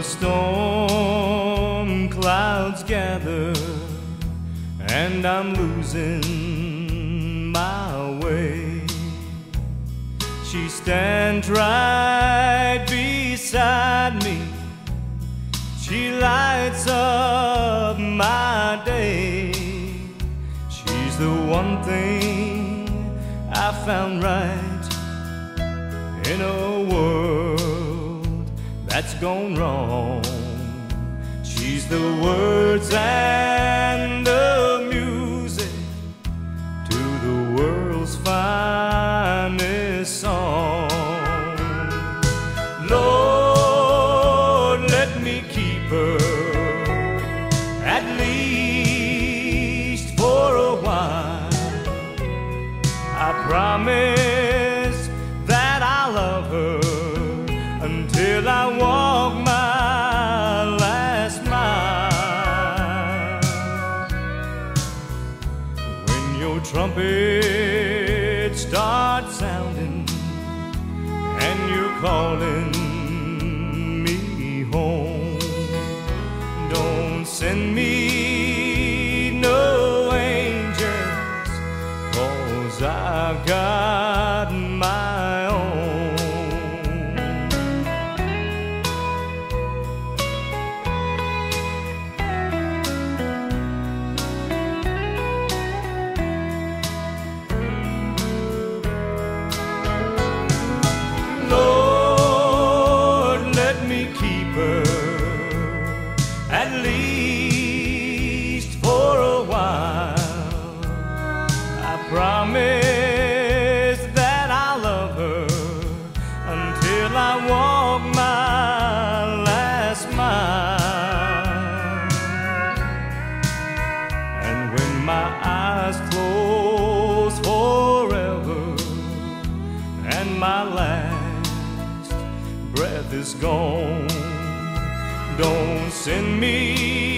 storm clouds gather and I'm losing my way, she stands right beside me. She lights up my day. She's the one thing I found right in a world that's gone wrong. She's the words and the music to the world's finest song. Lord, let me keep her at least for a while. I promise that I'll love her until I walk my last mile. When your trumpet starts sounding and you're calling me home, don't send me no angels, 'cause I've got my own. Lord, let me keep her at least for a while. I promise that I'll love her until I walk my last mile. And when my eyes close forever and my last breath is gone, don't send me